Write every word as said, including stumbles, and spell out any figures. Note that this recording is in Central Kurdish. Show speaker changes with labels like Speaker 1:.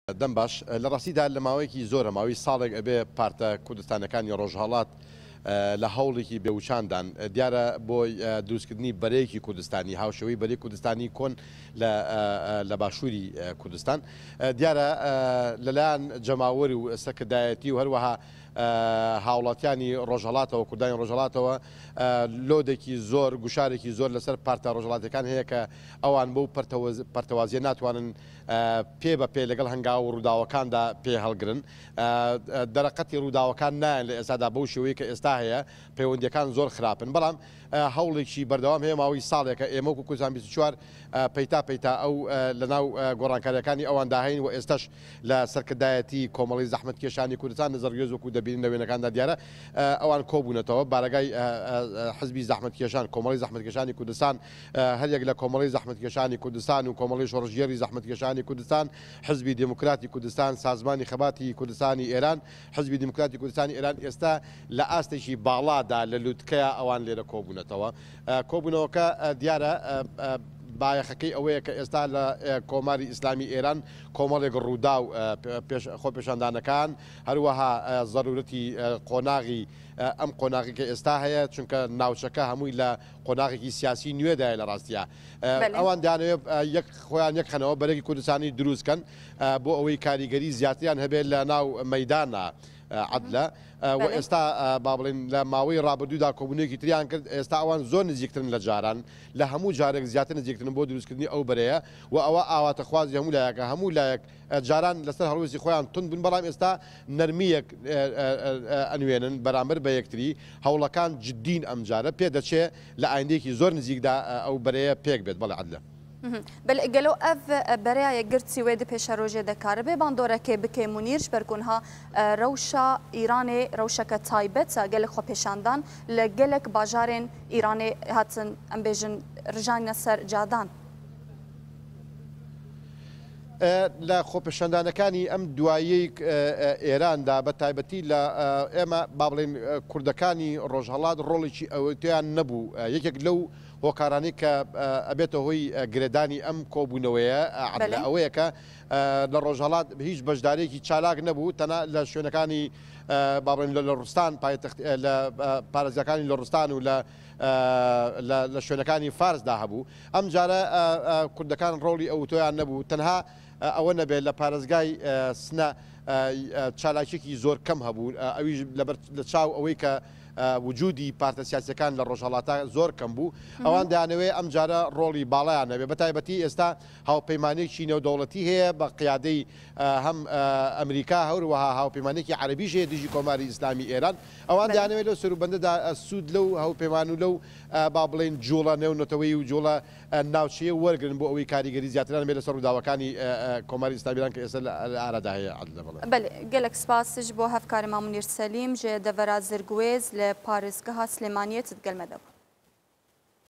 Speaker 1: دەم باش لە ڕاستیدا لە ماوەیەکی زۆرە ماوەی ساڵێک ئەبێ پارتە کوردستانەکانی ڕۆژهەڵات لە هەوڵێکی بێوچاندان دیارە بۆی دروستکردنی بەرەیەکی کوردستانی هاوشەوەی بەرەی کوردستانی کۆن لە باشووری کوردستان دیارە لەلایەن جەماوەری و سەرکردایەتی و هەروەها هاوڵاتیانی ڕۆژهەڵاتەوە کوردانی ڕۆژهەڵاتەوە لۆدێکی زۆر گوشارێکی زۆر لەسەر پارتە ڕۆژهەڵاتەکان هەیە کە ئەوان بەو پەرتەوازیە ناتوانن پێ بە پێ لەگەڵ هەنگاو و ڕووداوەکاندا پێ هەڵگرن دەرەقەتی ڕووداوەکان نایەن لە ئێستادا بەو شێوەیە کە ئێستا هەیە پەیوەندیەکان زۆر خراپن بەڵام هەوڵێکی بەردەوام هەیە ماوەی ساڵێکە ئێمە وەکو کوردستان بیست و چوار پەیتا پەیتا ئەو لەناو گۆڕانکاریەکانی ئەواندا هەین و ئێستاش لە سەرکردایەتی کۆمەڵی زەحمەتکێشانی کوردستان نەزەرگێز وەکو دەبینن لە وێنەکاندا دیارە ئەوان کۆبوونەتەوە بارەگای حزبی زەحمەتکێشان کۆمەڵی زەحمەتکێشانی کوردستان هەریەک لە کۆمەڵی زەحمەتکێشانی کوردستان و کۆمەڵی شۆڕژگێری زەحمەتکێشانی کوردستان حزبی دموکراتی کوردستان سازمانی خەباتی کوردستانی ئێران حزبی دموکراتی کوردستانی ئێران ئێستا لە ئاستێکی باڵادا لە لووتکەیە ئەوان لێرە کۆبوونەتەوە کۆبوونەوەکە دیارە بایەخەکەی ئەوەیە کە ئێستا لە کۆماری ئیسلامی ئێران کۆمەڵێک ڕوودا و خۆپێشاندانەکان هەروەها زەرورەتی قۆناغی ئەم قۆناغی کە ئێستا هەیە چونکە ناوچەکە هەمووی لە قۆناغێکی سیاسی نوێدایە لە ڕاستیە ئەوان دانەوێت یەک خۆیان یەک خەنەوە بەرەی کوردستانی دروستکەن بۆ ئەوەی کاریگەری زیاتریان هەبێت لە ناو مەیدانە عەدلە و ئێستا با بڵێن لە ماوەی ڕابردوودا کۆبوونێکی تریان کرد ئێستا ئەوان زۆر نزیکترن لە جاران لە هەموو جارێک زیاتر نزیکترن بۆ دروستکردنی ئەو بەرەیە و ئەوە ئاواتەخوازی هەموو لایەکە هەموو لایەک جاران لەسەر هەڵوێزی خۆیان تون بوون بەڵام ئێستا نەرمیەک ئەنوێنن بەرامبەر بە یەکتری هەوڵەکان جدین ئەم جارە پێ دەچێت لە ئایندێکی زۆر نزیکدا ئەو بەرەیە پێک بێت بەڵێ عەدلە
Speaker 2: گەلو ئەف بەرەیە گرتی وێ پێشە ڕۆژێ دەکارە بێ باندۆرەکەی بکەی منیرش بەرگونها ڕەوشە ئیرانێ ڕەوشەکە تایبەتە گەلک خۆپێشاندان لە گەلک باژارێن ئیرانێ هاتن ئەم بێژن ڕژانە سەر جادان.
Speaker 1: لە خۆپێشاندانەکانی ئەم دوایەی ئێراندا بە تایبەتی لە ئێمە با بڵێن کوردەکانی ڕۆژهەڵات ڕۆڵێکی ئەوەیان نەبوو یەکێک لەو هۆکارانی کە ئەبێتە هۆی گرێدانی ئەم کۆبوونەوەیە ئەوەیە کە لە ڕۆژهەڵات هیچ بەشدارێکی چالاک نەبوو تەنها لە شوێنەکانی با بڵێن لە ڕوستان لە پارێزەکانی لە ڕوستان و لە شوێنەکانی فارسدا هەبوو ئەم جارە کوردەکان ڕۆڵی ئەوتۆیان نەبوو تەنها ئەوە نەبێت لە پارێزگای سنە چالاکێکی زۆر کەم هەبوو ئەویش لە چاو ئەوەی کە وجودی پارتە سیاسەکان لە ڕۆژهەڵاتە زۆر کەم بوو ئەوان دەیانەوێت ئەم جارە ڕۆڵی باڵایان نەبێت بە تایبەتی ئێستا هاوپەیمانێکی نێودەوڵەتی هەیە بە قیادەی هەم ئەمریکا هەروەها هاوپەیمانێکی عەرەبیش هەیە دژی کۆماری ئیسلامی ئێران ئەوان دەیانەوێت لەو سەروبەندەدا سوود لەو هاوپەیمان و لەو با بڵێن جوڵە نێونەتەوەی و جوڵە ناوچەیە وەرگن بۆ ئەوەی کاریگەری زیاتران بێت لەسەر ڕووداوەکانی کۆماری ئیسلامی ئێران کە ئێستا لە ئارادا هەیە عەدلە
Speaker 2: بەڵێ گەلک سپاسش بۆ هەفکاری مامونیر سەلیم ژێ دەڤەرا زرگوێز لە پارێزگەها سلێمانیەتت گەلمەدەبوو.